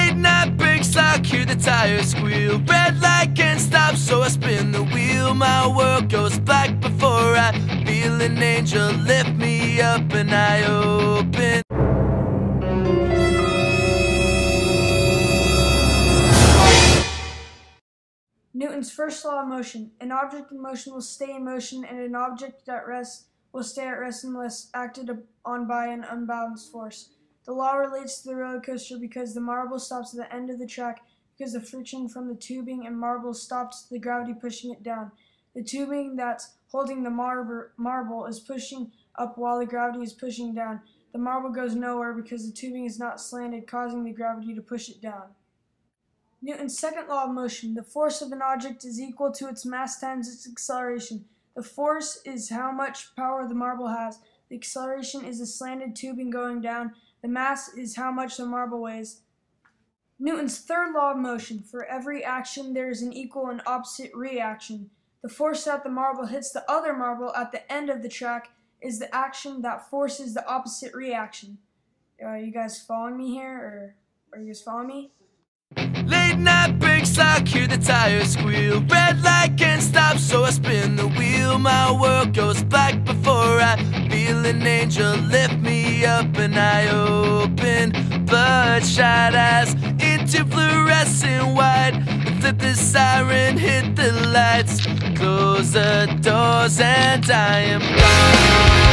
Late night brakes lock, hear the tires squeal. Red light can't stop, so I spin the wheel. My world goes black before I feel an angel lift me up and I open. Newton's first law of motion. An object in motion will stay in motion, and an object at rest will stay at rest unless acted on by an unbalanced force. The law relates to the roller coaster because the marble stops at the end of the track because the friction from the tubing and marble stops the gravity pushing it down. The tubing that's holding the marble is pushing up while the gravity is pushing down. The marble goes nowhere because the tubing is not slanted, causing the gravity to push it down. Newton's second law of motion. The force of an object is equal to its mass times its acceleration. The force is how much power the marble has. The acceleration is the slanted tubing going down. The mass is how much the marble weighs. Newton's third law of motion. For every action, there is an equal and opposite reaction. The force that the marble hits the other marble at the end of the track is the action that forces the opposite reaction. Are you guys following me here, or are you guys following me? Late night brakes lock, hear the tires squeal. Red light can't stop, so I spin the wheel. My world goes black before I feel an angel lift me up and I open. Bloodshot eyes into fluorescent white. Flip the siren, hit the lights, close the doors, and I am gone.